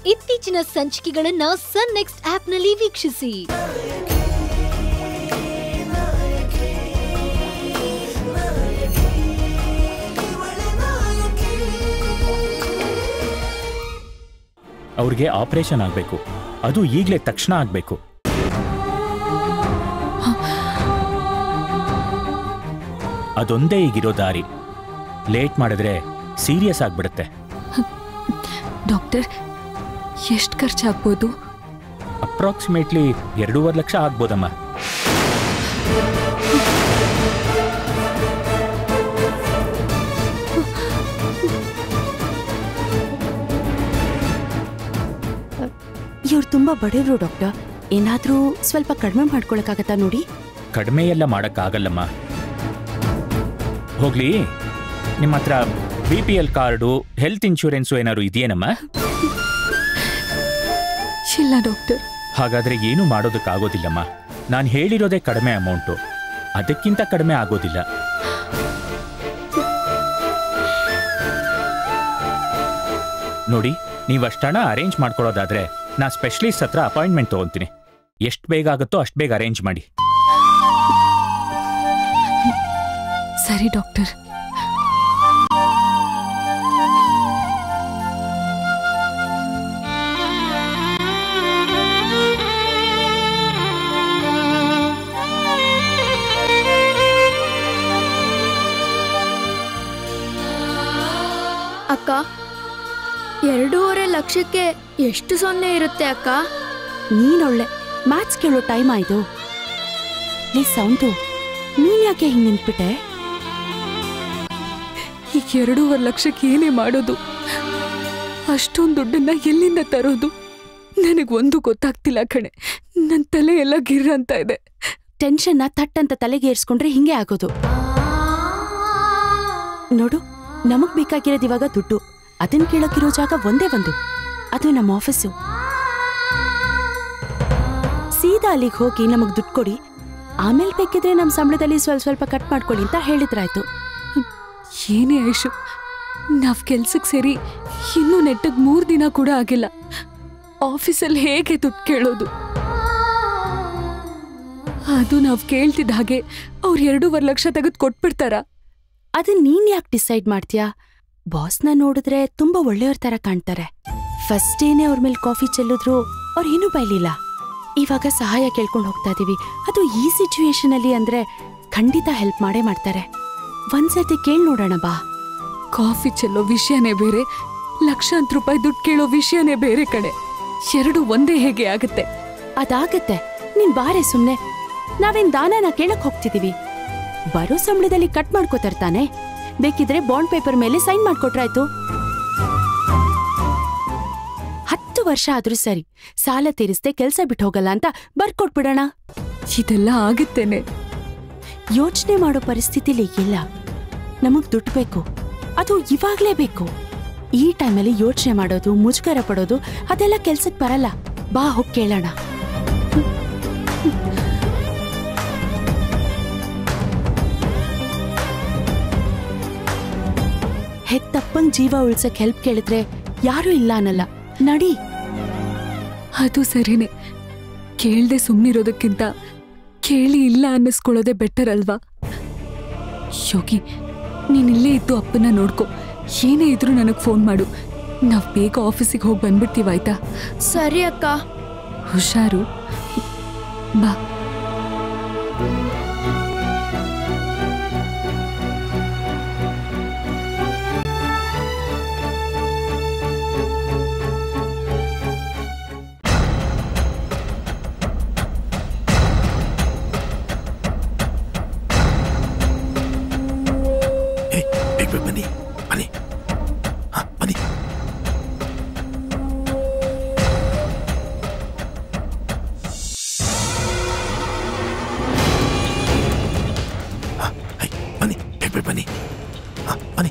ಇತ್ತೀಚಿನ ಸಂಚಿಕೆಗಳನ್ನ ಸನ್ ನೆಕ್ಸ್ಟ್ ಆಪ್ನಲ್ಲಿ ವೀಕ್ಷಿಸಿ. ಅವ್ರಿಗೆ ಆಪರೇಷನ್ ಆಗಬೇಕು, ಅದು ಈಗಲೇ ತಕ್ಷಣ ಆಗಬೇಕು. ಅದೊಂದೇ ಈಗಿರೋ ದಾರಿ. ಲೇಟ್ ಮಾಡಿದ್ರೆ ಸೀರಿಯಸ್ ಆಗ್ಬಿಡುತ್ತೆ. ಡಾಕ್ಟರ್, ಎಷ್ಟು ಖರ್ಚಾಗ್ಬೋದು? ಅಪ್ರಾಕ್ಸಿಮೇಟ್ಲಿ 2.5 ಲಕ್ಷ ಆಗ್ಬೋದಮ್ಮ. ಇವ್ರು ತುಂಬಾ ಬಡವರು ಡಾಕ್ಟರ್. ಏನಾದ್ರೂ ಸ್ವಲ್ಪ ಕಡಿಮೆ ಮಾಡ್ಕೊಳಕ್ಕಾಗತ್ತಾ ನೋಡಿ? ಕಡಿಮೆ ಎಲ್ಲ ಮಾಡೋಕ್ಕಾಗಲ್ಲಮ್ಮ. ಹೋಗ್ಲಿ, ನಿಮ್ಮ ಹತ್ರ BPL ಕಾರ್ಡು, ಹೆಲ್ತ್ ಇನ್ಶೂರೆನ್ಸು ಏನಾದ್ರು ಇದೆಯೇನಮ್ಮ? ಇಲ್ಲ ಡಾಕ್ಟರ್. ಹಾಗಾದ್ರೆ ಏನು ಮಾಡೋದಕ್ಕಾಗೋದಿಲ್ಲಮ್ಮ. ನಾನು ಹೇಳಿರೋದೇ ಕಡಿಮೆ ಅಮೌಂಟು, ಅದಕ್ಕಿಂತ ಕಡಿಮೆ ಆಗೋದಿಲ್ಲ. ನೋಡಿ, ನೀವಷ್ಟು ಹಣ ಅರೇಂಜ್ ಮಾಡ್ಕೊಳ್ಳೋದಾದ್ರೆ ನಾ ಸ್ಪೆಷಲಿಸ್ಟ್ ಹತ್ರ ಅಪಾಯಿಂಟ್ಮೆಂಟ್ ತಗೊಂತೀನಿ. ಎಷ್ಟು ಬೇಗ ಆಗುತ್ತೋ ಅಷ್ಟು ಬೇಗ ಅರೇಂಜ್ ಮಾಡಿ. ಸರಿ ಡಾಕ್ಟರ್. ಅಕ್ಕ, 2.5 ಲಕ್ಷಕ್ಕೆ ಎಷ್ಟು ಸೊನ್ನೆ ಇರುತ್ತೆ ಅಕ್ಕ? ನೀನೊಳ್ಳೆ ಮ್ಯಾಥ್ಸ್ ಕೇಳೋ ಟೈಮ್ ಆಯ್ತು. ಲೇ ಸೌಂದು, ನೀನ್ ಯಾಕೆ ಹಿಂಗೆ ನಿಂತ್ಬಿಟ್ಟೆ? ಈಗ 2.5 ಲಕ್ಷಕ್ಕೆ ಏನೇ ಮಾಡೋದು? ಅಷ್ಟೊಂದು ದುಡ್ಡನ್ನ ಎಲ್ಲಿಂದ ತರೋದು? ನನಗೊಂದು ಗೊತ್ತಾಗ್ತಿಲ್ಲ ಕಣೆ. ನನ್ನ ತಲೆ ಎಲ್ಲ ಗಿರ್ ಅಂತ ಇದೆ. ಟೆನ್ಷನ್ನ ತಟ್ಟಂತ ತಲೆಗೆ ಏರ್ಸ್ಕೊಂಡ್ರೆ ಹಿಂಗೆ ಆಗೋದು. ನೋಡು, ನಮಗ್ ಬೇಕಾಗಿರೋದು ಇವಾಗ ದುಡ್ಡು. ಅದನ್ನ ಕೇಳೋಕಿರೋ ಜಾಗ ಒಂದೇ ಒಂದು, ಅದು ನಮ್ಮ ಆಫೀಸು. ಸೀದಾ ಅಲ್ಲಿಗೆ ಹೋಗಿ ನಮಗ್ ದುಡ್ಡು ಕೊಡಿ, ಆಮೇಲೆ ಬೇಕಿದ್ರೆ ನಮ್ಮ ಸಂಬಳದಲ್ಲಿ ಸ್ವಲ್ಪ ಕಟ್ ಮಾಡ್ಕೊಳ್ಳಿ ಅಂತ ಹೇಳಿದ್ರಾಯ್ತು. ಏನೇ ಆಯುಷು, ನಾವ್ ಕೆಲ್ಸಕ್ಕೆ ಸೇರಿ ಇನ್ನೂ ನೆಟ್ಟಗ್ 3 ದಿನ ಕೂಡ ಆಗಿಲ್ಲ. ಆಫೀಸಲ್ಲಿ ಹೇಗೆ ದುಡ್ಡು ಕೇಳೋದು? ಅದು ನಾವ್ ಕೇಳ್ತಿದ್ದ ಹಾಗೆ ಅವ್ರು 2.5 ಲಕ್ಷ ತೆಗೆದು ಕೊಟ್ಬಿಡ್ತಾರ? ಅದನ್ನ ನೀನ್ ಯಾಕೆ ಡಿಸೈಡ್ ಮಾಡ್ತೀಯಾ? ಬಾಸ್ನ ನೋಡಿದ್ರೆ ತುಂಬಾ ಒಳ್ಳೆಯವ್ರ ತರ ಕಾಣ್ತಾರೆ. ಫಸ್ಟ್ ಡೇನೆ ಅವ್ರ ಮೇಲೆ ಕಾಫಿ ಚೆಲ್ಲಿದ್ರು ಅವ್ರು ಏನೂ ಬೈಲಿಲ್ಲ. ಇವಾಗ ಸಹಾಯ ಕೇಳ್ಕೊಂಡು ಹೋಗ್ತಾ ಇದೀವಿ, ಅದು ಈ ಸಿಚುವೇಶನ್ ಅಲ್ಲಿ ಅಂದ್ರೆ ಖಂಡಿತ ಹೆಲ್ಪ್ ಮಾಡೇ ಮಾಡ್ತಾರೆ. ಒಂದ್ಸತಿ ಕೇಳ್ ನೋಡೋಣ ಬಾ. ಕಾಫಿ ಚೆಲ್ಲೋ ವಿಷಯನೇ ಬೇರೆ, ಲಕ್ಷಾಂತರ ರೂಪಾಯಿ ದುಡ್ಡು ಕೇಳೋ ವಿಷಯನೇ ಬೇರೆ ಕಡೆ. 2 ಒಂದೇ ಹೇಗೆ ಆಗುತ್ತೆ? ಅದಾಗತ್ತೆ, ನೀನ್ ಬಾರೆ ಸುಮ್ನೆ. ನಾವೇನ್ ದಾನನ ಕೇಳಕ್ ಹೋಗ್ತಿದೀವಿ? ಬರೋ ಸಂಬಳದಲ್ಲಿ ಕಟ್ ಮಾಡ್ಕೋತಾರ್ತಾನೆ. ಬೇಕಿದ್ರೆ ಬಾಂಡ್ ಪೇಪರ್ ಮೇಲೆ ಸೈನ್ ಮಾಡ್ಕೊಟ್ರಾಯ್ತು. 10 ವರ್ಷ ಆದ್ರೂ ಸರಿ, ಸಾಲ ತೀರಿಸದೆ ಕೆಲ್ಸ ಬಿಟ್ಟು ಹೋಗಲ್ಲ ಅಂತ ಬರ್ಕೊಟ್ಬಿಡೋಣ. ಇದೆಲ್ಲ ಆಗುತ್ತೇನೆ? ಯೋಚನೆ ಮಾಡೋ ಪರಿಸ್ಥಿತಿಲಿ ಇಲ್ಲ. ನಮಗ್ ದುಡ್ಡು ಬೇಕು, ಅದು ಇವಾಗ್ಲೇ ಬೇಕು. ಈ ಟೈಮಲ್ಲಿ ಯೋಚನೆ ಮಾಡೋದು, ಮುಜುಗರ ಪಡೋದು ಅದೆಲ್ಲ ಕೆಲ್ಸಕ್ಕೆ ಬರಲ್ಲ. ಬಾ ಹೋಗ್ ಕೇಳೋಣ. ಹೆತ್ತಪ್ಪಂಗ್ ಜೀವ ಉಳ್ಸಕ್ ಹೆಲ್ಪ್ ಕೇಳಿದ್ರೆ ಯಾರೂ ಇಲ್ಲ ಅನ್ನಲ್ಲ. ನಡಿ. ಅದು ಸರಿನೇ. ಕೇಳ್ದೆ ಸುಮ್ಮನಿರೋದಕ್ಕಿಂತ ಕೇಳಿ ಇಲ್ಲ ಅನ್ನಿಸ್ಕೊಳ್ಳೋದೇ ಬೆಟರ್ ಅಲ್ವಾ? ಯೋಗಿ, ನೀನಿಲ್ಲೇ ಇದ್ದು ಅಪ್ಪನ ನೋಡ್ಕೊ. ಏನೇ ಇದ್ರೂ ನನಗೆ ಫೋನ್ ಮಾಡು. ನಾವ್ ಬೇಗ ಆಫೀಸಿಗೆ ಹೋಗಿ ಬಂದ್ಬಿಡ್ತೀವಾಯ್ತಾ? ಸರಿ ಅಕ್ಕ. ಹುಷಾರು. ಬಾ. ಬನ್ನಿ ಬನ್ನಿ ಬನ್ನಿ. ಬನ್ನಿ ಬನ್ನಿ ಬನ್ನಿ.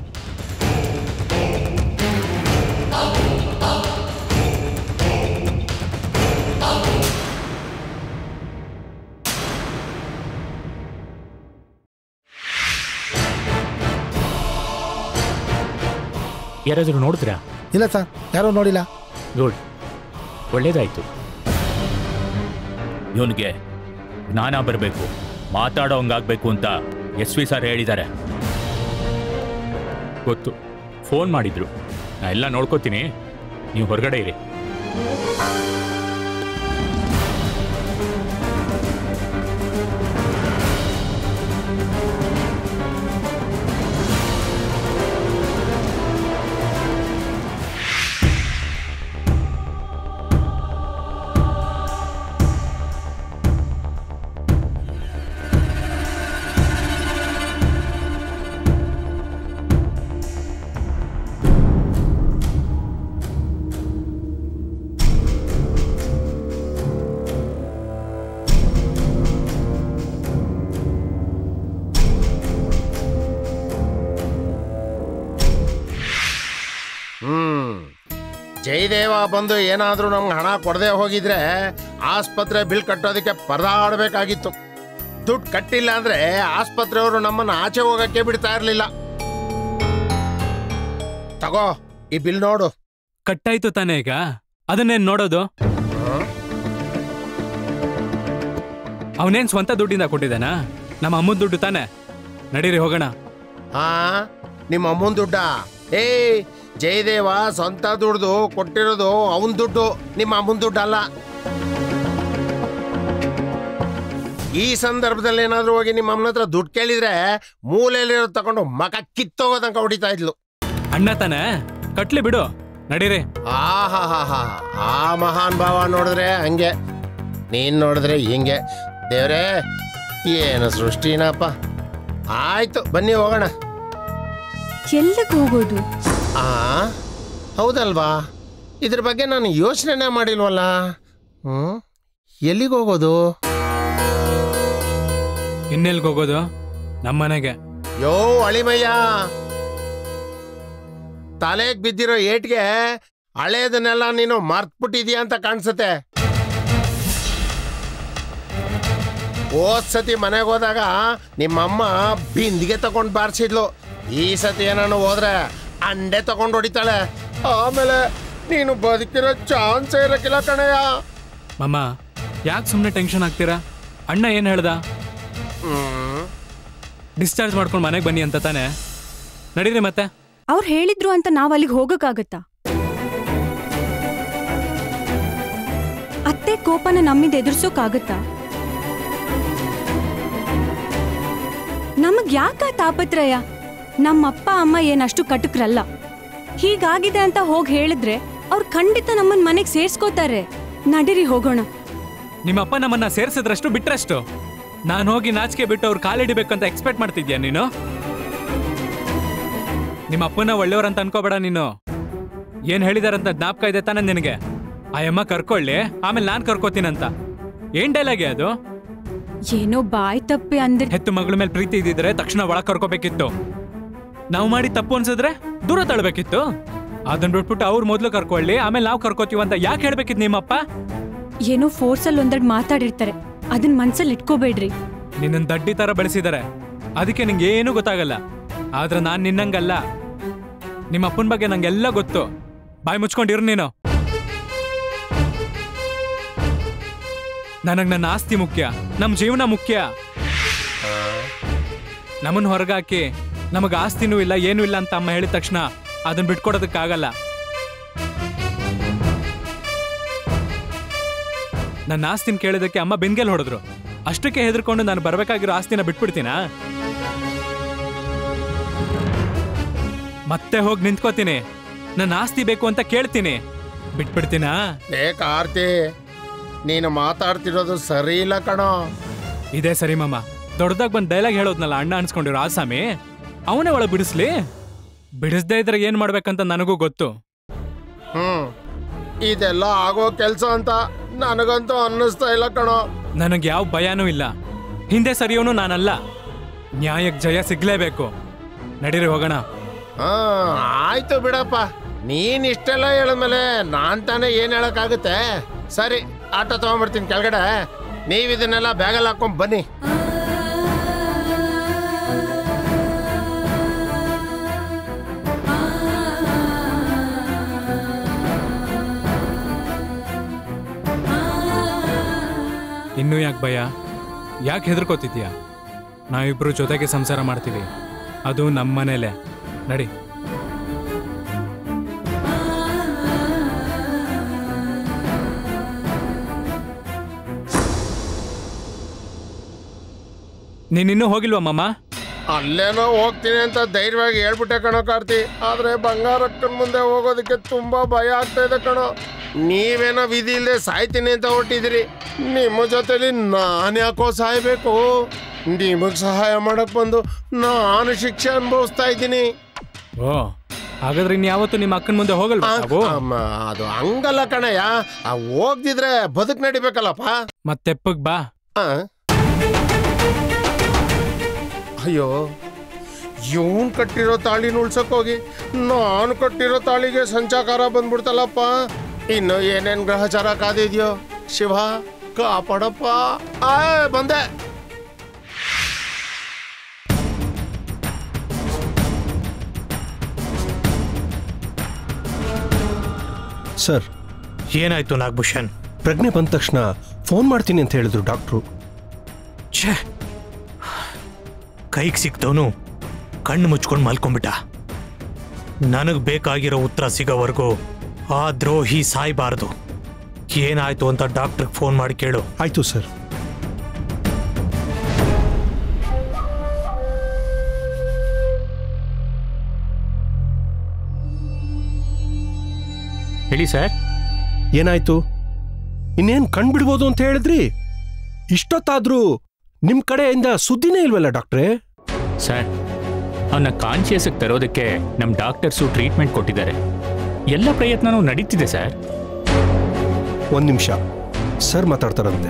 ಯಾರಾದರೂ ನೋಡಿದ್ರಾ? ಇಲ್ಲ ಸರ್, ಯಾರೂ ನೋಡಿಲ್ಲ. ಗುಡ್. ಒಳ್ಳೇದಾಯ್ತು. ಇವನಿಗೆ ಜ್ಞಾನ ಬರಬೇಕು, ಮಾತಾಡೋ ಹಂಗಾಗ್ಬೇಕು ಅಂತ SV ಸರ್ ಹೇಳಿದ್ದಾರೆ. ಗೊತ್ತು, ಫೋನ್ ಮಾಡಿದ್ರು. ನಾ ಎಲ್ಲ ನೋಡ್ಕೋತೀನಿ, ನೀವು ಹೊರಗಡೆ ಇರಿ. ಜಯದೇವ ಬಂದು ಏನಾದ್ರೂ ನಮ್ಗೆ ಹಣ ಕೊಡದೆ ಹೋಗಿದ್ರೆ ಆಸ್ಪತ್ರೆ ಬಿಲ್ ಕಟ್ಟೋದಕ್ಕೆ ಪರದಾಡಬೇಕಾಗಿತ್ತು. ದುಡ್ಡು ಕಟ್ಟಿಲ್ಲ ಅಂದ್ರೆ ಆಸ್ಪತ್ರೆಯವರು ನಮ್ಮನ್ನ ಆಚೆ ಹೋಗಕ್ಕೆ ಬಿಡ್ತಾ ಇರ್ಲಿಲ್ಲ. ತಗೋ ಈ ಬಿಲ್ ನೋಡು. ಕಟ್ಟಾಯ್ತು ತಾನೇ, ಈಗ ಅದನ್ನೇನ್ ನೋಡೋದು? ಅವನೇನ್ ಸ್ವಂತ ದುಡ್ಡಿಂದ ಕೊಟ್ಟಿದ್ದಾನ? ನಮ್ಮ ಅಮ್ಮನ ದುಡ್ಡು ತಾನೆ. ನಡೀರಿ ಹೋಗೋಣ. ಹಾ, ನಿಮ್ಮ ಅಮ್ಮನ ದುಡ್ಡ? ಜಯದೇವ ಸ್ವಂತ ದುಡ್ದು ಕೊಟ್ಟಿರೋದು ಅವನ್ ದುಡ್ಡು, ನಿಮ್ಮ ಅಮ್ಮನ ದುಡ್ಡು ಅಲ್ಲ. ಈ ಸಂದರ್ಭದಲ್ಲಿ ಏನಾದ್ರೂ ಹೋಗಿ ನಿಮ್ಮ ಅಮ್ಮನ ಹತ್ರ ದುಡ್ಡು ಕೇಳಿದ್ರೆ ಮೂಲೆಯಲ್ಲಿರೋ ತಗೊಂಡು ಮಕ ಕಿತ್ತೋಗೋದಂಕ ಹೊಡಿತಾ ಇದ್ಲು. ಅಣ್ಣ ತಾನೆ, ಕಟ್ಲಿ ಬಿಡು. ನಡೀರಿ. ಆ ಮಹಾನ್ ಭಾವ ನೋಡಿದ್ರೆ ಹಂಗೆ, ನೀನ್ ನೋಡಿದ್ರೆ ಹಿಂಗೆ. ದೇವ್ರೇ, ಏನು ಸೃಷ್ಟಿನಪ್ಪ. ಆಯ್ತು, ಬನ್ನಿ ಹೋಗೋಣ. ಎಲ್ಲಕ್ಕೆ ಹೋಗೋದು? ಹೌದಲ್ವಾ, ಇದ್ರ ಬಗ್ಗೆ ನಾನು ಯೋಚನೆ ಮಾಡಿಲ್ವಲ್ಲ. ಎಲ್ಲಿಗೆ ಹೋಗೋದು? ಇನ್ನೆಲ್ಗೆ ಹೋಗೋದು? ನಮ್ಮನೆಗೆ. ಯೋ ಅಳಿಮಯ್ಯ, ತಲೆಗೆ ಬಿದ್ದಿರೋ ಏಟ್ಗೆ ಹಳೇದನ್ನೆಲ್ಲ ನೀನು ಮರ್ತ್ಬಿಟ್ಟಿದೀಯ ಅಂತ ಕಾಣಿಸುತ್ತೆ. ಹೋದ್ ಸತಿ ಮನೆಗೆ ಹೋದಾಗ ನಿಮ್ಮಮ್ಮ ಬಿಂದಿಗೆ ತಗೊಂಡು ಬಾರಿಸಿದ್ಲು. ಈ ಸತಿ ಏನಾನು ಹೋದ್ರೆ ಅಂಡೆ ತಗೊಂಡು ಹೊಡಿತಾಳೆ. ಆಮೇಲೆ ನೀನು ಬದುಕಿರೋ ಚಾನ್ಸ್ ಇರಕ್ಕಿಲ್ಲ ಕಣಯ್ಯ. ಮಮ್ಮ, ಯಾಕೆ ಸುಮ್ಮನೆ ಟೆನ್ಷನ್ ಆಗ್ತೀರಾ? ಅಣ್ಣ ಏನ್ ಹೇಳ್ದ? ಡಿಸ್ಚಾರ್ಜ್ ಮಾಡ್ಕೊಂಡು ಮನೆಗೆ ಬನ್ನಿ ಅಂತ ತಾನೆ. ನಡೀರಿ ಮತ್ತೆ. ಅವ್ರು ಹೇಳಿದ್ರು ಅಂತ ನಾವ್ ಅಲ್ಲಿಗೆ ಹೋಗಕ್ಕಾಗತ್ತಾ? ಅತ್ತೆ ಕೋಪನ ನಮ್ಮಿಂದ ಎದುರ್ಸೋಕಾಗತ್ತಾ? ನಮಗ್ ಯಾಕ ತಾಪತ್ರಯ? ನಮ್ಮಪ್ಪ ಅಮ್ಮ ಏನಷ್ಟು ಕಟುಕ್ರಲ್ಲ. ಹೀಗಾಗಿದೆ ಅಂತ ಹೋಗಿ ಹೇಳಿದ್ರೆ ಅವ್ರು ಖಂಡಿತ ನಮ್ಮನ್ ಮನೆಗ್ ಸೇರ್ಸ್ಕೋತಾರೆ. ನಡೀರಿ ಹೋಗೋಣ. ನಿಮ್ಮಪ್ಪ ನಮ್ಮನ್ನ ಸೇರ್ಸಿದ್ರಷ್ಟು ಬಿಟ್ರಷ್ಟು. ನಾನು ಹೋಗಿ ನಾಚಿಕೆ ಬಿಟ್ಟು ಅವ್ರು ಕಾಲಿಡಿಬೇಕಂತ ಎಕ್ಸ್ಪೆಕ್ಟ್ ಮಾಡ್ತಿದ್ಯಾ ನೀನು? ನಿಮ್ಮ ಅಪ್ಪನ ಒಳ್ಳೆಯವ್ರಂತ ಅನ್ಕೋಬೇಡ ನೀನು. ಏನ್ ಹೇಳಿದಾರಂತ ಜ್ಞಾಪಕ ಇದೆ ತಾನೆ ನಿನಗೆ? ಆ ಅಮ್ಮ ಕರ್ಕೊಳ್ಳಿ, ಆಮೇಲೆ ನಾನ್ ಕರ್ಕೋತೀನಂತ. ಏನ್ ಡೈಲಾಗೆ ಅದು? ಏನೋ ಬಾಯ್ ತಪ್ಪಿ ಅಂದ್ರೆ. ಹೆತ್ತು ಮಗಳ ಮೇಲೆ ಪ್ರೀತಿ ಇದ್ದಿದ್ರೆ ತಕ್ಷಣ ಒಳಗ್ ಕರ್ಕೋಬೇಕಿತ್ತು. ನಾವು ಮಾಡಿ ತಪ್ಪು ಅನ್ಸಿದ್ರೆ ದೂರ ತಳ್ಬೇಕಿತ್ತು. ಅದನ್ನ ಬಿಟ್ಬಿಟ್ಟು ಅವ್ರು ಮೊದ್ಲು ಕರ್ಕೊಳ್ಳಿ, ಆಮೇಲೆ ನಾವು ಕರ್ಕೋತೀವಂತ ಯಾಕೆ ಹೇಳ್ಬೇಕಿತ್ತು ನಿಮ್ಮಪ್ಪ? ಏನೋ ಫೋರ್ಸಲ್ಲಿ ಒಂದೆರಡು ಮಾತಾಡಿರ್ತಾರೆ, ಅದನ್ನ ಮನ್ಸಲ್ಲಿ ಇಟ್ಕೋಬೇಡ್ರಿ. ನಿನ್ನ ದಡ್ಡಿ ತರ ಬೆಳೆಸಿದಾರೆ, ಅದಕ್ಕೆ ನಿಂಗೆ ಏನೂ ಗೊತ್ತಾಗಲ್ಲ. ಆದ್ರೆ ನಾನ್ ನಿನ್ನಂಗಲ್ಲ. ನಿಮ್ಮ ಅಪ್ಪನ ಬಗ್ಗೆ ನಂಗೆಲ್ಲ ಗೊತ್ತು. ಬಾಯಿ ಮುಚ್ಕೊಂಡಿರು ನೀನು. ನನಗ್ ನನ್ನ ಆಸ್ತಿ ಮುಖ್ಯ, ನಮ್ ಜೀವನ ಮುಖ್ಯ. ನಮ್ಮನ್ ಹೊರಗಾಕಿ ನಮಗ ಆಸ್ತಿನೂ ಇಲ್ಲ ಏನೂ ಇಲ್ಲ ಅಂತ ಅಮ್ಮ ಹೇಳಿದ ತಕ್ಷಣ ಅದನ್ನ ಬಿಟ್ಕೊಡೋದಕ್ಕಾಗಲ್ಲ. ನನ್ನ ಆಸ್ತಿನ ಕೇಳಿದಕ್ಕೆ ಅಮ್ಮ ಬೆನ್ಗೆಲ್ ಹೊಡೆದ್ರು. ಅಷ್ಟಕ್ಕೆ ಹೆದರ್ಕೊಂಡು ನಾನು ಬರ್ಬೇಕಾಗಿರೋ ಆಸ್ತಿನ ಬಿಟ್ಬಿಡ್ತೀನಾ? ಮತ್ತೆ ಹೋಗಿ ನಿಂತ್ಕೋತೀನಿ. ನನ್ನ ಆಸ್ತಿ ಬೇಕು ಅಂತ ಕೇಳ್ತೀನಿ, ಬಿಟ್ಬಿಡ್ತೀನಾ? ಕಾರ್ತಿ, ನೀನು ಮಾತಾಡ್ತಿರೋದು ಸರಿ ಇಲ್ಲ ಕಣೋ. ಇದೇ ಸರಿ ಮಾಮ. ದೊಡ್ಡದಾಗ ಬಂದ್ ಡೈಲಾಗ್ ಹೇಳೋದ್ನಲ್ಲ ಅಣ್ಣ ಅನ್ಸ್ಕೊಂಡಿರೋ ಆಸಾಮಿ, ಅವನೇ ಒಳಗೆ ಬಿಡಿಸ್ಲಿ. ಬಿಡಿಸ್ದೇ ಇದ್ರೆ ಏನ್ ಮಾಡ್ಬೇಕಂತ ನನಗೂ ಗೊತ್ತು. ಇದೆಲ್ಲ ಆಗೋ ಕೆಲ್ಸ ಅಂತ ನನಗಂತೂ ಅನ್ನಿಸ್ತಾ ಇಲ್ಲ ಕಣೋ. ನನಗೆ ಯಾವ ಭಯನೂ ಇಲ್ಲ. ಹಿಂದೆ ಸರಿಯೋನು ನಾನಲ್ಲ. ನ್ಯಾಯಕ್ಕೆ ಜಯ ಸಿಗ್ಲೇಬೇಕು. ನಡೀರಿ ಹೋಗೋಣ. ಆಯ್ತು ಬಿಡಪ್ಪ, ನೀನ್ ಇಷ್ಟೆಲ್ಲ ಹೇಳಿದ್ಮೇಲೆ ನಾನ್ ತಾನೇ ಏನ್ ಹೇಳಕ್ಕಾಗುತ್ತೆ. ಸರಿ, ಆಟೋ ತಗೊಂಡ್ಬಿಡ್ತೀನಿ ಕೆಳಗಡೆ. ನೀವ್ ಇದನ್ನೆಲ್ಲ ಬ್ಯಾಗಲ್ಲಿ ಹಾಕೊಂಡ್ ಬನ್ನಿ. ಇನ್ನೂ ಯಾಕೆ ಭಯ? ಯಾಕೆ ಹೆದರ್ಕೋತಿದ್ಯಾ? ನಾವಿಬ್ರು ಜೊತೆಗೆ ಸಂಸಾರ ಮಾಡ್ತೀವಿ, ಅದು ನಮ್ಮ ಮನೇಲೆ. ನಡಿ. ನೀನಿನ್ನೂ ಹೋಗಿಲ್ವಾ ಮಾಮ? ಅಲ್ಲೇನೋ ಹೋಗ್ತೀನಿ ಅಂತ ಧೈರ್ಯವಾಗಿ ಹೇಳ್ಬಿಟ್ಟೆ ಕಣೋ ಕಾರ್ತಿ. ಆದ್ರೆ ಬಂಗಾರಕ್ಕನ ಮುಂದೆ ಹೋಗೋದಕ್ಕೆ ತುಂಬಾ ಭಯ ಆಗ್ತಾ ಇದೆ ಕಣೋ. ನೀವೇನೋ ವಿಧಿ ಇಲ್ಲದೆ ಸಾಯ್ತೀನಿ ಅಂತ ಹೊಟ್ಟಿದ್ರಿ. ನಿಮ್ಮ ಜೊತೆಲಿ ನಾನು ಯಾಕೋ ಸಾಯ್ಬೇಕು? ನಿಮಗ್ ಸಹಾಯ ಮಾಡಕ್ ಬಂದು ನಾನು ಶಿಕ್ಷೆ ಅನುಭವಿಸ್ತಾ ಇದ್ದೀನಿ. ಓ, ಹಾಗಾದ್ರೆ ಇನ್ಯಾವತ್ತು ನಿಮ್ಮ ಅಕ್ಕನ ಮುಂದೆ ಹೋಗಲ್ವಾ? ಅದು ಹಂಗಲ್ಲ ಕಣಯ್ಯ, ಹೋಗ್ದಿದ್ರೆ ಬದುಕ್ ನಡಿಬೇಕಲ್ಲಪ್ಪ. ಮತ್ತೆಪ್ಪಗ್ ಬಾ. ಅಯ್ಯೋ, ಇವನ್ ಕಟ್ಟಿರೋ ತಾಳಿನ ಉಳ್ಸಕ್ ಹೋಗಿ ನಾನು ಕಟ್ಟಿರೋ ತಾಳಿಗೆ ಸಂಚಾಕಾರ ಬಂದ್ಬಿಡ್ತಲ್ಲಪ್ಪ. ಇನ್ನು ಏನೇನ್ ಗ್ರಹಚಾರ ಕಾದಿದ್ಯೋ ಶಿವ ಕಾಪಾಡಪ್ಪ. ಬಂದೆ. ಸರ್, ಏನಾಯ್ತು ನಾಗಭೂಷಣ್? ಪ್ರಜ್ಞೆ ಬಂದ ತಕ್ಷಣ ಫೋನ್ ಮಾಡ್ತೀನಿ ಅಂತ ಹೇಳಿದ್ರು ಡಾಕ್ಟ್ರು. ಛೇ, ಕೈಗೆ ಸಿಕ್ತವನು ಕಣ್ಣು ಮುಚ್ಕೊಂಡು ಮಲ್ಕೊಂಡ್ಬಿಟ್ಟ. ನನಗೆ ಬೇಕಾಗಿರೋ ಉತ್ತರ ಸಿಗೋವರೆಗೂ ಆ ದ್ರೋಹಿ ಸಾಯ್ಬಾರ್ದು. ಏನಾಯ್ತು ಅಂತ ಡಾಕ್ಟ್ರಿಗೆ ಫೋನ್ ಮಾಡಿ ಕೇಳು. ಆಯ್ತು ಸರ್. ಹೇಳಿ ಸರ್. ಏನಾಯ್ತು? ಇನ್ನೇನ್ ಕಂಡ್ಬಿಡ್ಬೋದು ಅಂತ ಹೇಳಿದ್ರಿ. ಇಷ್ಟೊತ್ತಾದ್ರೂ ನಿಮ್ ಕಡೆಯಿಂದ ಸುದ್ದಿನೇ ಇಲ್ವಲ್ಲ ಡಾಕ್ಟ್ರೇ? ಸರ್, ಅವನ್ನ ಕಾನ್ಶಿಯಸ್ಗೆ ತರೋದಕ್ಕೆ ನಮ್ಮ ಡಾಕ್ಟರ್ಸು ಟ್ರೀಟ್ಮೆಂಟ್ ಕೊಟ್ಟಿದ್ದಾರೆ. ಎಲ್ಲ ಪ್ರಯತ್ನನೂ ನಡೀತಿದೆ ಸರ್. ಒಂದ್ ನಿಮಿಷ, ಸರ್ ಮಾತಾಡ್ತಾರಂತೆ.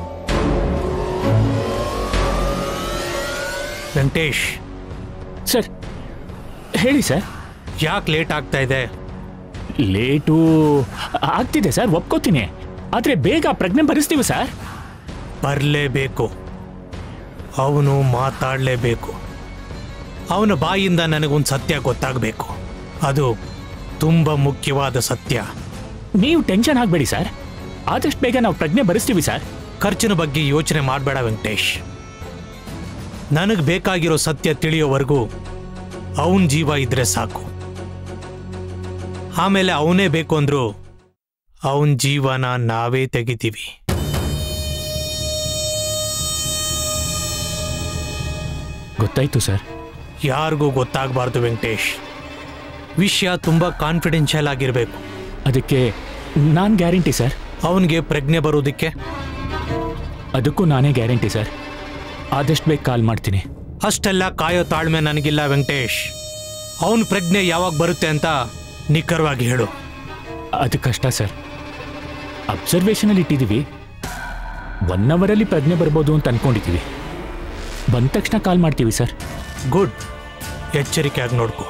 ವೆಂಕಟೇಶ್. ಸರ್ ಹೇಳಿ ಸರ್. ಯಾಕೆ ಲೇಟ್ ಆಗ್ತಾ ಇದೆ? ಲೇಟು ಆಗ್ತಿದೆ ಸರ್, ಒಪ್ಕೋತೀನಿ. ಆದ್ರೆ ಬೇಗ ಪ್ರಜ್ಞೆ ಭರಿಸ್ತೀವಿ ಸರ್. ಬರಲೇಬೇಕು, ಅವನು ಮಾತಾಡಲೇಬೇಕು. ಅವನ ಬಾಯಿಂದ ನನಗೊಂದು ಸತ್ಯ ಗೊತ್ತಾಗಬೇಕು. ಅದು ತುಂಬ ಮುಖ್ಯವಾದ ಸತ್ಯ. ನೀವು ಟೆನ್ಷನ್ ಆಗಬೇಡಿ ಸರ್, ಆದಷ್ಟು ಬೇಗ ನಾವು ಪ್ರಜ್ಞೆ ಭರಿಸ್ತೀವಿ ಸರ್. ಖರ್ಚಿನ ಬಗ್ಗೆ ಯೋಚನೆ ಮಾಡಬೇಡ ವೆಂಕಟೇಶ್. ನನಗೆ ಬೇಕಾಗಿರೋ ಸತ್ಯ ತಿಳಿಯೋವರೆಗೂ ಅವನ ಜೀವ ಇದ್ರೆ ಸಾಕು. ಆಮೇಲೆ ಅವನೇ ಬೇಕು ಅಂದ್ರು ಅವನ ಜೀವನ ನಾವೇ ತೆಗಿತೀವಿ. ಗೊತ್ತಾಯ್ತು ಸರ್. ಯಾರಿಗೂ ಗೊತ್ತಾಗಬಾರ್ದು ವೆಂಕಟೇಶ್. ವಿಷಯ ತುಂಬಾ ಕಾನ್ಫಿಡೆನ್ಷಿಯಲ್ ಆಗಿರಬೇಕು. ಅದಕ್ಕೆ ನಾನು ಗ್ಯಾರಂಟಿ ಸರ್. ಅವನಿಗೆ ಪ್ರಜ್ಞೆ ಬರೋದಕ್ಕೆ ಅದಕ್ಕೂ ನಾನೇ ಗ್ಯಾರಂಟಿ ಸರ್. ಆದಷ್ಟು ಬೇಗ ಕಾಲ್ ಮಾಡ್ತೀನಿ. ಅಷ್ಟೆಲ್ಲ ಕಾಯೋ ತಾಳ್ಮೆ ನನಗಿಲ್ಲ ವೆಂಕಟೇಶ್. ಅವನ ಪ್ರಜ್ಞೆ ಯಾವಾಗ ಬರುತ್ತೆ ಅಂತ ನಿಖರವಾಗಿ ಹೇಳು. ಅದು ಕಷ್ಟ ಸರ್. ಅಬ್ಸರ್ವೇಷನಲ್ಲಿ ಇಟ್ಟಿದ್ದೀವಿ. 1 ಅವರಲ್ಲಿ ಪ್ರಜ್ಞೆ ಬರ್ಬೋದು ಅಂತ ಅನ್ಕೊಂಡಿದ್ದೀವಿ. ಬಂದ ತಕ್ಷಣ ಕಾಲ್ ಮಾಡ್ತೀವಿ ಸರ್. ಗುಡ್. ಎಚ್ಚರಿಕೆಯಾಗಿ ನೋಡ್ಕೊ.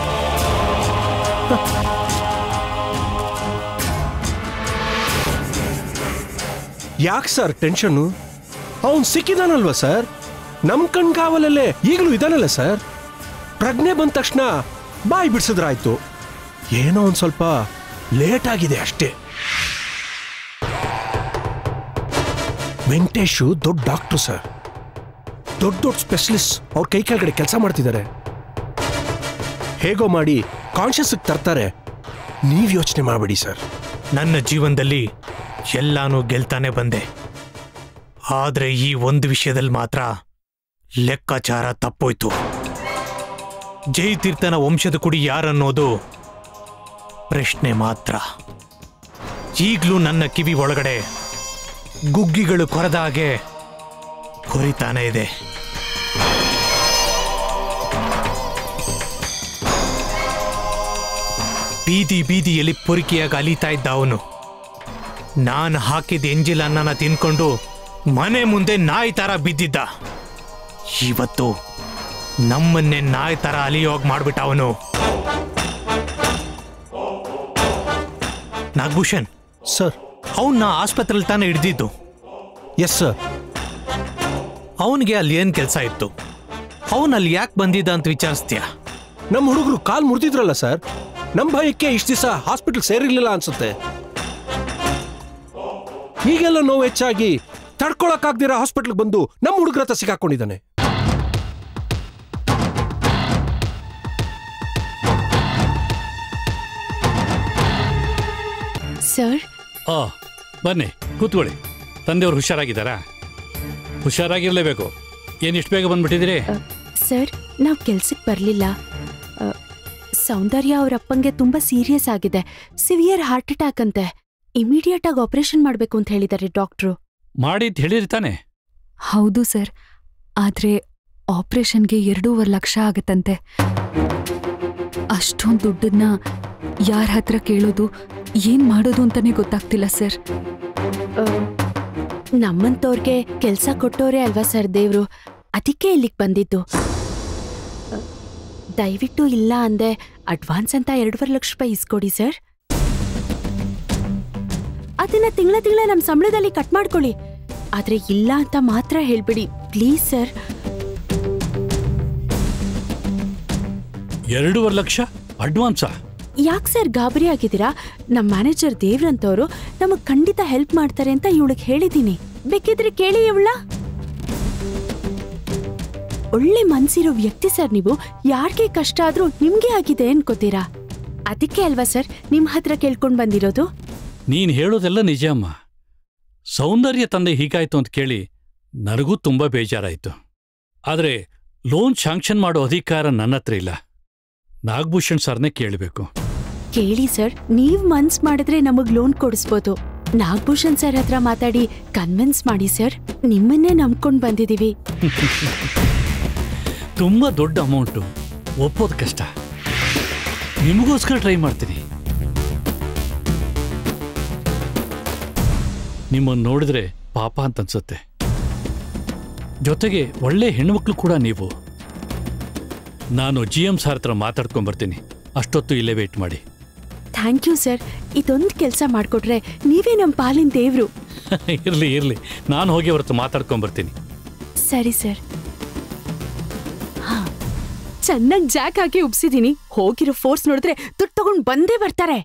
ಯಾಕೆ ಸರ್ ಟೆನ್ಷನ್ನು? ಅವನ್ ಸಿಕ್ಕಿದಾನಲ್ವಾ ಸರ್? ನಮ್ ಕಣ್ಗಾವಲಲ್ಲೇ ಈಗಲೂ ಇದಾನಲ್ಲ ಸರ್. ಪ್ರಜ್ಞೆ ಬಂದ ತಕ್ಷಣ ಬಾಯಿ ಬಿಡಿಸಿದ್ರಾಯ್ತು. ಏನೋ ಒಂದ್ ಸ್ವಲ್ಪ ಲೇಟ್ ಆಗಿದೆ ಅಷ್ಟೇ. ವೆಂಕಟೇಶು ದೊಡ್ಡ ಡಾಕ್ಟ್ರು ಸರ್. ದೊಡ್ಡ ಸ್ಪೆಷಲಿಸ್ಟ್. ಅವ್ರ ಕೈ ಕೆಳಗಡೆ ಕೆಲಸ ಮಾಡ್ತಿದ್ದಾರೆ. ಹೇಗೋ ಮಾಡಿ ಕಾನ್ಶಿಯಸ್ಗೆ ತರ್ತಾರೆ. ನೀವ್ ಯೋಚನೆ ಮಾಡಬೇಡಿ ಸರ್. ನನ್ನ ಜೀವನದಲ್ಲಿ ಎಲ್ಲಾನು ಗೆಲ್ತಾನೆ ಬಂದೆ. ಆದ್ರೆ ಈ ಒಂದು ವಿಷಯದಲ್ಲಿ ಮಾತ್ರ ಲೆಕ್ಕಾಚಾರ ತಪ್ಪೋಯ್ತು. ಜಯತೀರ್ಥನ ವಂಶದ ಕುಡಿ ಯಾರನ್ನೋದು ಪ್ರಶ್ನೆ ಮಾತ್ರ. ಈಗಲೂ ನನ್ನ ಕಿವಿ ಒಳಗಡೆ ಗುಗ್ಗಿಗಳು ಕೊರೆದ ಹಾಗೆ ಕೊರಿತಾನೆ ಇದೆ. ಬೀದಿ ಬೀದಿಯಲ್ಲಿ ಪೊರಿಕೆಯಾಗಿ ಅಲಿತಾ ಇದ್ದ ಅವನು. ನಾನು ಹಾಕಿದ ಎಂಜಿಲ್ ಅನ್ನನ ತಿನ್ಕೊಂಡು ಮನೆ ಮುಂದೆ ನಾಯಿ ತರ ಬಿದ್ದಿದ್ದ. ಇವತ್ತು ನಮ್ಮನ್ನೇ ನಾಯಿ ತರ ಅಲಿಯೋಗ್ ಮಾಡ್ಬಿಟ್ಟ ಅವನು. ನಾಗಭೂಷಣ್ ಸರ್, ಅವನ್ನ ಆಸ್ಪತ್ರೆಯಲ್ಲಿ ತಾನೇ ಹಿಡ್ದಿದ್ದು. Yes sir. ಅವನಿಗೆ ಅಲ್ಲಿ ಏನ್ ಕೆಲಸ ಇತ್ತು? ಅವನಲ್ಲಿ ಯಾಕೆ ಬಂದಿದ್ದ ಅಂತ ವಿಚಾರಿಸ್ತೀಯ? ನಮ್ಮ ಹುಡುಗರು ಕಾಲ್ ಮುರಿದಿದ್ರಲ್ಲ ಸರ್. ನಮ್ಮ ಭಯಕ್ಕೆ ಇಷ್ಟು ದಿವಸ ಹಾಸ್ಪಿಟಲ್ ಸೇರಿರ್ಲಿಲ್ಲ ಅನ್ಸುತ್ತೆ. ಈಗೆಲ್ಲ ನೋವು ಹೆಚ್ಚಾಗಿ ತಡ್ಕೊಳಕ್ಕಾಗ್ದಿರ ಹಾಸ್ಪಿಟ್ಲ್ಗೆ ಬಂದು ನಮ್ಮ ಹುಡುಗರ ಹತ್ರ ಸಿಕ್ಕಾಕೊಂಡಿದ್ದಾನೆ. ಸರ್ ಬನ್ನಿ ಕೂತ್ಕೊಳ್ಳಿ. ತಂದೆಯವ್ರು ಹುಷಾರಾಗಿದ್ದಾರಾ? ಹುಷಾರಾಗಿರ್ಲೇಬೇಕು. ಏನಿಷ್ಟು ಬೇಗ ಬಂದ್ಬಿಟ್ಟಿದ್ದೀರಿ? ಸರ್ ನಾವು ಕೆಲ್ಸಕ್ಕೆ ಬರಲಿಲ್ಲ. ಸೌಂದರ್ಯ ಅವ್ರ ಅಪ್ಪಂಗೆ ತುಂಬಾ ಸೀರಿಯಸ್ ಆಗಿದೆ. ಸಿವಿಯರ್ ಹಾರ್ಟ್ ಅಟ್ಯಾಕ್ ಅಂತೆ. ಇಮಿಡಿಯೇಟ್ ಆಗಿ ಆಪರೇಷನ್ ಮಾಡಬೇಕು ಅಂತ ಹೇಳಿದ್ದಾರೆ ಡಾಕ್ಟ್ರು. ಮಾಡಿದ್ ಹೇಳಿರಿ ತಾನೆ? ಹೌದು ಸರ್, ಆದ್ರೆ ಆಪರೇಷನ್ಗೆ 2.5 ಲಕ್ಷ ಆಗತ್ತಂತೆ. ಅಷ್ಟೊಂದು ದುಡ್ಡನ್ನ ಯಾರ ಹತ್ರ ಕೇಳೋದು, ಏನ್ ಮಾಡೋದು ಅಂತಾನೆ ಗೊತ್ತಾಗ್ತಿಲ್ಲ ಸರ್. ನಮ್ಮಂತವ್ರಿಗೆ ಕೆಲ್ಸ ಕೊಟ್ಟೋರೇ ಅಲ್ವಾ ಸರ್ ದೇವ್ರು, ಅದಕ್ಕೆ ಇಲ್ಲಿಗೆ ಬಂದಿದ್ದು. ದಯವಿಟ್ಟು ಇಲ್ಲ ಅಂದೆ ಅಡ್ವಾನ್ಸ್ ಅಂತ 2.5 ಲಕ್ಷ ರೂಪಾಯಿ ಇಸ್ಕೊಡಿ ಸರ್. ಅದನ್ನ ತಿಂಗಳ ನಮ್ಮ ಸಂಬಳದಲ್ಲಿ ಕಟ್ ಮಾಡ್ಕೊಳ್ಳಿ. ಆದ್ರೆ ಇಲ್ಲ ಅಂತ ಮಾತ್ರ ಹೇಳ್ಬಿಡಿ ಪ್ಲೀಸ್ ಸರ್. 2.5 ಲಕ್ಷ ಅಡ್ವಾನ್ಸಾ? ಯಾಕೆ ಸರ್ ಗಾಬರಿ ಆಗಿದ್ದೀರಾ? ನಮ್ಮ ಮ್ಯಾನೇಜರ್ ದೇವ್ರಂತವ್ರು ನಮಗ್ ಖಂಡಿತ ಹೆಲ್ಪ್ ಮಾಡ್ತಾರೆ ಅಂತ ಇವಳಿಗೆ ಹೇಳಿದೀನಿ. ಬೇಕಿದ್ರೆ ಕೇಳಿ ಇವಳ. ಒಳ್ಳೆ ಮನ್ಸಿರೋ ವ್ಯಕ್ತಿ ಸರ್ ನೀವು. ಯಾರಿಗೆ ಕಷ್ಟ ಆದ್ರೂ ನಿಮ್ಗೆ ಆಗಿದೆ ಅನ್ಕೋತೀರಾ. ಅದಕ್ಕೆ ಅಲ್ವಾ ಸರ್ ನಿಮ್ ಹತ್ರ ಕೇಳ್ಕೊಂಡ್ ಬಂದಿರೋದು. ನೀನ್ ಹೇಳೋದೆಲ್ಲ ನಿಜ ಅಮ್ಮ. ಸೌಂದರ್ಯ ತಂದೆ ಹೀಗಾಯ್ತು ಅಂತ ಕೇಳಿ ನನಗೂ ತುಂಬಾ ಬೇಜಾರಾಯ್ತು. ಆದ್ರೆ ಲೋನ್ ಶಾಂಕ್ಷನ್ ಮಾಡೋ ಅಧಿಕಾರ ನನ್ನ ಹತ್ರ ಇಲ್ಲ. ನಾಗಭೂಷಣ್ ಸರ್ನೇ ಕೇಳಬೇಕು. ಕೇಳಿ ಸರ್, ನೀವ್ ಮನ್ಸ್ ಮಾಡಿದ್ರೆ ನಮಗ್ ಲೋನ್ ಕೊಡಿಸ್ಬೋದು. ನಾಗಭೂಷಣ್ ಸರ್ ಹತ್ರ ಮಾತಾಡಿ ಕನ್ವಿನ್ಸ್ ಮಾಡಿ ಸರ್. ನಿಮ್ಮನ್ನೇ ನಂಬ್ಕೊಂಡ್ ಬಂದಿದೀವಿ. ತುಂಬಾ ದೊಡ್ಡ ಅಮೌಂಟು, ಒಪ್ಪೋದು ಕಷ್ಟ. ನಿಮಗೋಸ್ಕರ ಟ್ರೈ ಮಾಡ್ತೀನಿ. ನಿಮ್ಮನ್ನು ನೋಡಿದ್ರೆ ಪಾಪ ಅಂತ ಅನ್ಸುತ್ತೆ. ಜೊತೆಗೆ ಒಳ್ಳೆ ಹೆಣ್ಮಕ್ಳು ಕೂಡ ನೀವು. ನಾನು GM ಸರ್ ಹತ್ರ ಮಾತಾಡ್ಕೊಂಡ್ಬರ್ತೀನಿ. ಅಷ್ಟೊತ್ತು ಇಲ್ಲೇ ವೇಟ್ ಮಾಡಿ. Thank you sir. ಇದೊಂದು ಕೆಲಸ ಮಾಡ್ಕೊಟ್ರೆ ನೀವೇ ನಮ್ಮ ಪಾಲಿನ ದೇವ್ರು. ಇರ್ಲಿ, ನಾನು ಹೋಗಿ ಅವ್ರ ಹತ್ರ ಮಾತಾಡ್ಕೊಂಡ್ಬರ್ತೀನಿ. ಸರಿ ಸರ್. ಚೆನ್ನಾಗಿ ಜಾಕ್ ಹಾಕಿ ಉಪ್ಸಿದೀನಿ. ಹೋಗಿರೋ ಫೋರ್ಸ್ ನೋಡಿದ್ರೆ ದುಡ್ಡು ತಗೊಂಡು ಬಂದೇ ಬರ್ತಾರೆ.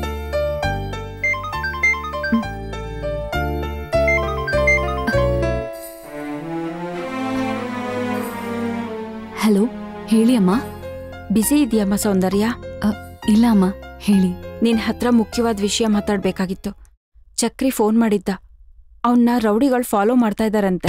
ಹಲೋ, ಹೇಳಿ ಅಮ್ಮ. ಬಿಸಿ ಇದೆಯಮ್ಮ ಸೌಂದರ್ಯ? ಇಲ್ಲ ಅಮ್ಮ, ಹೇಳಿ. ನಿನ್ ಹತ್ರ ಮುಖ್ಯವಾದ ವಿಷಯ ಮಾತಾಡ್ಬೇಕಾಗಿತ್ತು. ಚಕ್ರಿ ಫೋನ್ ಮಾಡಿದ್ದ. ಅವನ್ನ ರೌಡಿಗಳು ಫಾಲೋ ಮಾಡ್ತಾ ಇದ್ದಾರಂತೆ.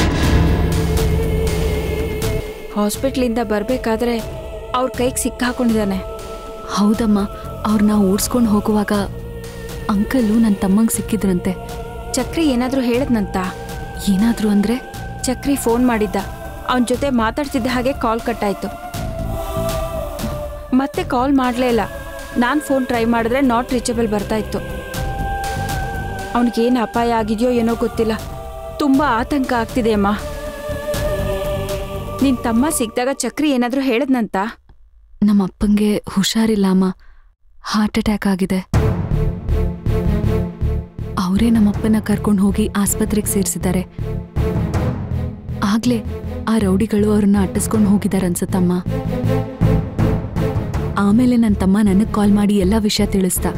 ಹಾಸ್ಪಿಟ್ಲಿಂದ ಬರ್ಬೇಕಾದ್ರೆ ಅವ್ರ ಕೈಗೆ ಸಿಕ್ಕಾಕೊಂಡಿದ್ದಾನೆ. ಹೌದಮ್ಮ, ಅವ್ರನ್ನ ಓಡಿಸ್ಕೊಂಡು ಹೋಗುವಾಗ ಅಂಕಲ್ಲು ನನ್ನ ತಮ್ಮಂಗೆ ಸಿಕ್ಕಿದ್ರಂತೆ. ಚಕ್ರಿ ಏನಾದ್ರೂ ಹೇಳದ್ನಂತ? ಏನಾದ್ರೂ ಅಂದ್ರೆ? ಚಕ್ರಿ ಫೋನ್ ಮಾಡಿದ್ದ. ಅವನ ಜೊತೆ ಮಾತಾಡ್ತಿದ್ದ ಹಾಗೆ ಕಾಲ್ ಕಟ್ಟಾಯ್ತು. ಮತ್ತೆ ಕಾಲ್ ಮಾಡಲೇ ಇಲ್ಲ. ನಾನು ಫೋನ್ ಟ್ರೈ ಮಾಡಿದ್ರೆ ನಾಟ್ ರೀಚಬಲ್ ಬರ್ತಾ ಇತ್ತು. ಅವನಿಗೇನು ಅಪಾಯ ಆಗಿದೆಯೋ ಏನೋ ಗೊತ್ತಿಲ್ಲ. ತುಂಬ ಆತಂಕ ಆಗ್ತಿದೆ ಅಮ್ಮ. ನಿನ್ ತಮ್ಮ ಸಿಕ್ಕಿದಾಗ ಚಕ್ರಿ ಏನಾದ್ರೂ ಹೇಳದ್ನಂತ? ನಮ್ಮ ಅಪ್ಪಂಗೆ ಹುಷಾರಿಲ್ಲ ಅಮ್ಮ, ಹಾರ್ಟ್ ಅಟ್ಯಾಕ್ ಆಗಿದೆ. ಅವರೇ ನಮ್ಮಪ್ಪನ ಕರ್ಕೊಂಡು ಹೋಗಿ ಆಸ್ಪತ್ರೆಗೆ ಸೇರಿಸಿದ್ದಾರೆ. ಆಗ್ಲೇ ಆ ರೌಡಿಗಳು ಅವ್ರನ್ನ ಅಟ್ಟಿಸ್ಕೊಂಡು ಹೋಗಿದ್ದಾರೆ ಅನ್ಸತ್ತಮ್ಮ. ಆಮೇಲೆ ನನ್ನ ತಮ್ಮ ನನಗೆ ಕಾಲ್ ಮಾಡಿ ಎಲ್ಲ ವಿಷಯ ತಿಳಿಸ್ದ.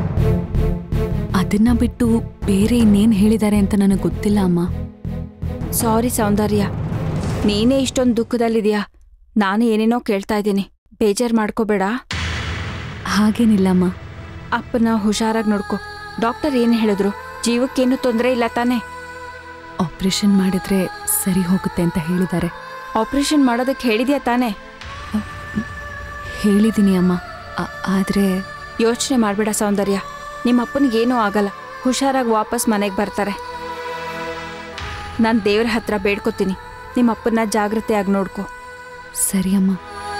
ಅದನ್ನ ಬಿಟ್ಟು ಬೇರೆ ಇನ್ನೇನು ಹೇಳಿದ್ದಾರೆ ಅಂತ ನನಗೆ ಗೊತ್ತಿಲ್ಲ ಅಮ್ಮ. ಸಾರಿ ಸೌಂದರ್ಯ, ನೀನೇ ಇಷ್ಟೊಂದು ದುಃಖದಲ್ಲಿದೆಯಾ. ನಾನು ಏನೇನೋ ಕೇಳ್ತಾ ಇದ್ದೀನಿ, ಬೇಜಾರು ಮಾಡ್ಕೋಬೇಡ. ಹಾಗೇನಿಲ್ಲಮ್ಮ. ಅಪ್ಪನ ಹುಷಾರಾಗಿ ನೋಡ್ಕೊ. ಡಾಕ್ಟರ್ ಏನು ಹೇಳಿದ್ರು? ಜೀವಕ್ಕೇನು ತೊಂದರೆ ಇಲ್ಲ ತಾನೆ? ಆಪರೇಷನ್ ಮಾಡಿದ್ರೆ ಸರಿ ಹೋಗುತ್ತೆ ಅಂತ ಹೇಳಿದ್ದಾರೆ. ಆಪರೇಷನ್ ಮಾಡೋದಕ್ಕೆ ಹೇಳಿದ್ಯಾ ತಾನೆ? ಹೇಳಿದ್ದೀನಿ ಅಮ್ಮ. ಆದ್ರೆ ಯೋಚನೆ ಮಾಡಬೇಡ ಸೌಂದರ್ಯ, ನಿಮ್ಮ ಅಪ್ಪನಿಗೇನೂ ಆಗಲ್ಲ. ಹುಷಾರಾಗಿ ವಾಪಸ್ ಮನೆಗೆ ಬರ್ತಾರೆ. ನಾನು ದೇವ್ರ ಹತ್ರ ಬೇಡ್ಕೋತೀನಿ, ನಿಮ್ಮ ಅಪ್ಪನ ಜಾಗ್ರತೆಯಾಗಿ ನೋಡ್ಕೊ. ಸರಿ ಅಮ್ಮ.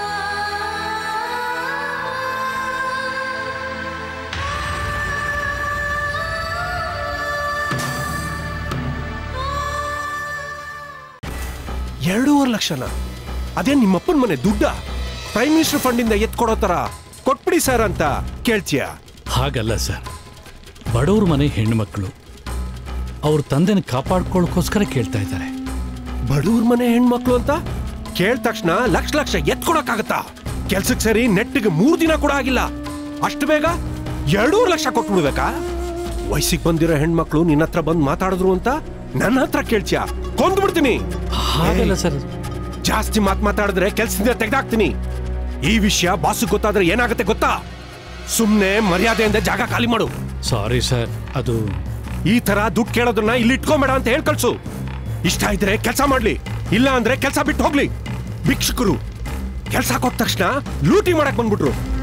$2.5 ಲಕ್ಷನ? ಅದೇ ನಿಮ್ಮಪ್ಪನ ಮನೆ ದುಡ್ಡ? ಪ್ರೈಮ್ ಮಿನಿಸ್ಟರ್ ಫಂಡಿಂದ ಎತ್ಕೊಡೋ ತರ ಕೊಟ್ಬಿಡಿ ಸರ್ ಅಂತ ಕೇಳ್ತೀಯ? ಹಾಗಲ್ಲ ಸರ್, ಬಡವ್ರ ಮನೆ ಹೆಣ್ಮಕ್ಳು ಅವ್ರ ತಂದೆನ ಕಾಪಾಡ್ಕೊಳ್ಳೋಕೋಸ್ಕರ ಕೇಳ್ತಾ ಇದ್ದಾರೆ. ಬಡವ್ರ ಮನೆ ಹೆಣ್ಮಕ್ಳು ಅಂತ ಕೇಳಿದ ತಕ್ಷಣ ಲಕ್ಷ ಎತ್ಕೊಡಕ್ಕಾಗತ್ತಾ? ಕೆಲ್ಸಕ್ಕೆ ಸರಿ ನೆಟ್ಟಿಗೆ 3 ದಿನ ಕೂಡ ಆಗಿಲ್ಲ, ಅಷ್ಟು ಬೇಗ 2.5 ಲಕ್ಷ ಕೊಟ್ಬಿಡ್ಬೇಕಾ? ವಯಸ್ಸಿಗೆ ಬಂದಿರೋ ಹೆಣ್ಮಕ್ಳು ನಿನ್ನ ಹತ್ರ ಬಂದು ಮಾತಾಡಿದ್ರು ಅಂತ ನನ್ನ ಹತ್ರ ಕೇಳ್ತೀಯ ಕೊಂದ್ಬಿಡ್ತೀನಿ. ಹಾಗಲ್ಲ ಸರ್. ಜಾಸ್ತಿ ಮಾತಾಡಿದ್ರೆ ಕೆಲ್ಸದಿಂದ ತೆಗೆದಾಕ್ತೀನಿ. ಈ ವಿಷಯ ಬಾಸು ಗೊತ್ತಾದ್ರೆ ಏನಾಗುತ್ತೆ ಗೊತ್ತಾ? ಸುಮ್ನೆ ಮರ್ಯಾದೆಯಿಂದ ಜಾಗ ಖಾಲಿ ಮಾಡು. ಸಾರಿ ಸರ್, ಅದು ಈ ತರ ದುಡ್ಡು ಕೇಳೋದನ್ನ ಇಲ್ಲಿ ಇಟ್ಕೊಂಬೇಡ ಅಂತ ಹೇಳಿ ಕಳ್ಸು. ಇಷ್ಟ ಇದ್ರೆ ಕೆಲಸ ಮಾಡ್ಲಿ, ಇಲ್ಲ ಅಂದ್ರೆ ಕೆಲಸ ಬಿಟ್ಟು ಹೋಗ್ಲಿ. ಭಿಕ್ಷುಕರು ಕೆಲ್ಸಕ್ಕೆ ಹೋದ ತಕ್ಷಣ ಲೂಟಿ ಮಾಡಕ್ ಬಂದ್ಬಿಟ್ರು.